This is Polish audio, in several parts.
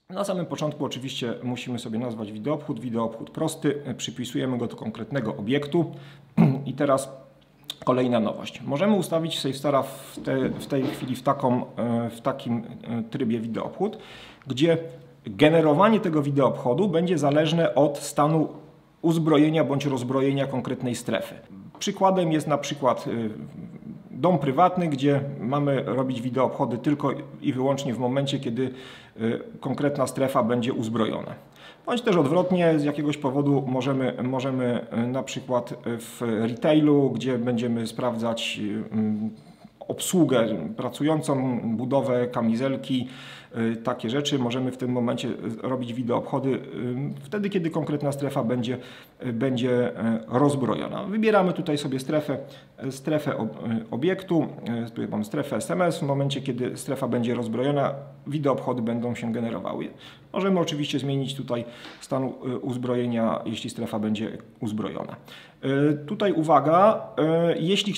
Na samym początku oczywiście musimy sobie nazwać wideoobchód prosty, przypisujemy go do konkretnego obiektu i teraz kolejna nowość. Możemy ustawić SafeStara w tej chwili w takim trybie wideoobchód, gdzie generowanie tego wideoobchodu będzie zależne od stanu uzbrojenia bądź rozbrojenia konkretnej strefy. Przykładem jest na przykład dom prywatny, gdzie mamy robić wideoobchody tylko i wyłącznie w momencie, kiedy konkretna strefa będzie uzbrojona. Bądź też odwrotnie, z jakiegoś powodu możemy na przykład w retailu, gdzie będziemy sprawdzać obsługę pracującą, budowę kamizelki, takie rzeczy. Możemy w tym momencie robić wideoobchody wtedy, kiedy konkretna strefa będzie rozbrojona. Wybieramy tutaj sobie strefę obiektu, tutaj mam strefę SMS. W momencie, kiedy strefa będzie rozbrojona, wideoobchody będą się generowały. Możemy oczywiście zmienić tutaj stan uzbrojenia, jeśli strefa będzie uzbrojona. Tutaj uwaga, jeśli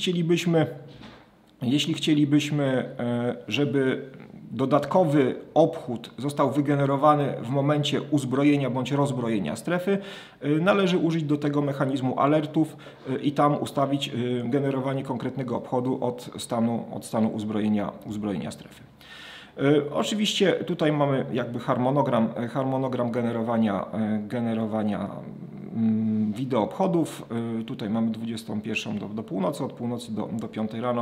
chcielibyśmy, żeby dodatkowy obchód został wygenerowany w momencie uzbrojenia bądź rozbrojenia strefy, należy użyć do tego mechanizmu alertów i tam ustawić generowanie konkretnego obchodu od stanu uzbrojenia strefy. Oczywiście tutaj mamy jakby harmonogram generowania wideoobchodów. Tutaj mamy 21 do północy, od północy do 5 rano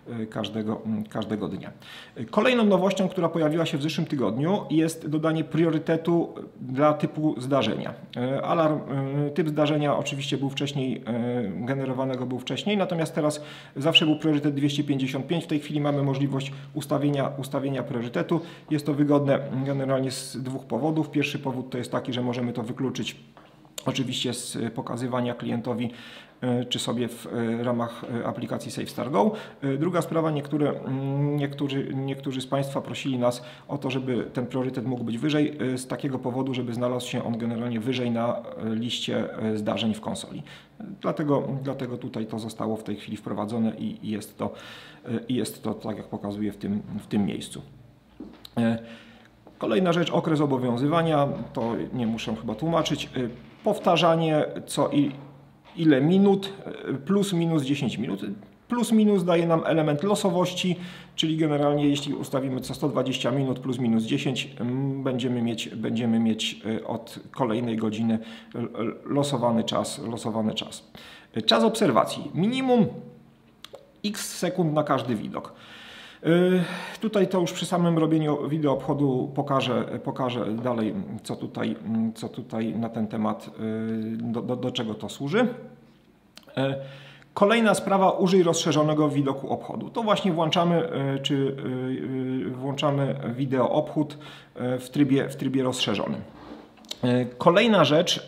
każdego dnia. Kolejną nowością, która pojawiła się w zeszłym tygodniu, jest dodanie priorytetu dla typu zdarzenia. Typ zdarzenia oczywiście był wcześniej, generowanego był wcześniej, natomiast teraz zawsze był priorytet 255. W tej chwili mamy możliwość ustawienia priorytetu. Jest to wygodne generalnie z dwóch powodów. Pierwszy powód to jest taki, że możemy to wykluczyć oczywiście z pokazywania klientowi czy sobie w ramach aplikacji SafeStar Go. Druga sprawa, niektórzy z Państwa prosili nas o to, żeby ten priorytet mógł być wyżej, z takiego powodu, żeby znalazł się on generalnie wyżej na liście zdarzeń w konsoli. Dlatego tutaj to zostało w tej chwili wprowadzone i jest to tak, jak pokazuję w tym miejscu. Kolejna rzecz, okres obowiązywania, to nie muszę chyba tłumaczyć. Powtarzanie co ile minut, plus minus 10 minut. Plus minus daje nam element losowości, czyli generalnie jeśli ustawimy co 120 minut plus minus 10, będziemy mieć od kolejnej godziny losowany czas. Czas obserwacji. Minimum x sekund na każdy widok. Tutaj to już przy samym robieniu wideoobchodu pokażę dalej, co tutaj na ten temat, do czego to służy. Kolejna sprawa, użyj rozszerzonego widoku obchodu. To właśnie włączamy wideoobchód w trybie rozszerzonym. Kolejna rzecz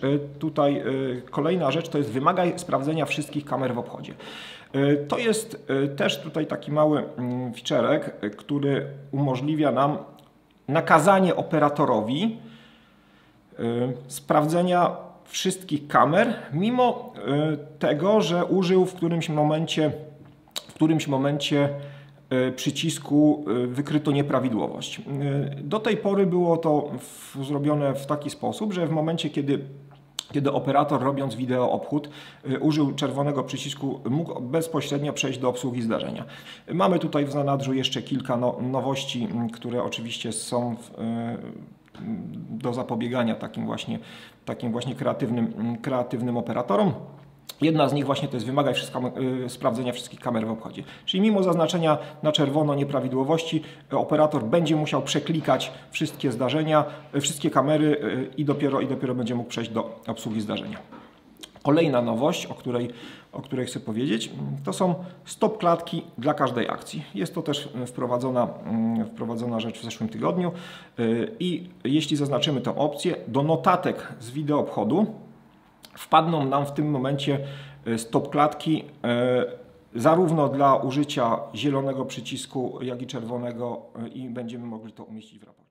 to jest wymagaj sprawdzenia wszystkich kamer w obchodzie. To jest też tutaj taki mały featurek, który umożliwia nam nakazanie operatorowi sprawdzenia wszystkich kamer, mimo tego, że użył w którymś momencie przycisku wykryto nieprawidłowość. Do tej pory było to zrobione w taki sposób, że w momencie, kiedy operator, robiąc wideoobchód, użył czerwonego przycisku, mógł bezpośrednio przejść do obsługi zdarzenia. Mamy tutaj w zanadrzu jeszcze kilka nowości, które oczywiście są do zapobiegania takim właśnie kreatywnym operatorom. Jedna z nich właśnie to jest wymagaj sprawdzenia wszystkich kamer w obchodzie. Czyli mimo zaznaczenia na czerwono nieprawidłowości, operator będzie musiał przeklikać wszystkie zdarzenia, wszystkie kamery i dopiero będzie mógł przejść do obsługi zdarzenia. Kolejna nowość, o której chcę powiedzieć, to są stop klatki dla każdej akcji. Jest to też wprowadzona rzecz w zeszłym tygodniu i jeśli zaznaczymy tę opcję, do notatek z wideoobchodu wpadną nam w tym momencie stop klatki zarówno dla użycia zielonego przycisku, jak i czerwonego i będziemy mogli to umieścić w raporcie.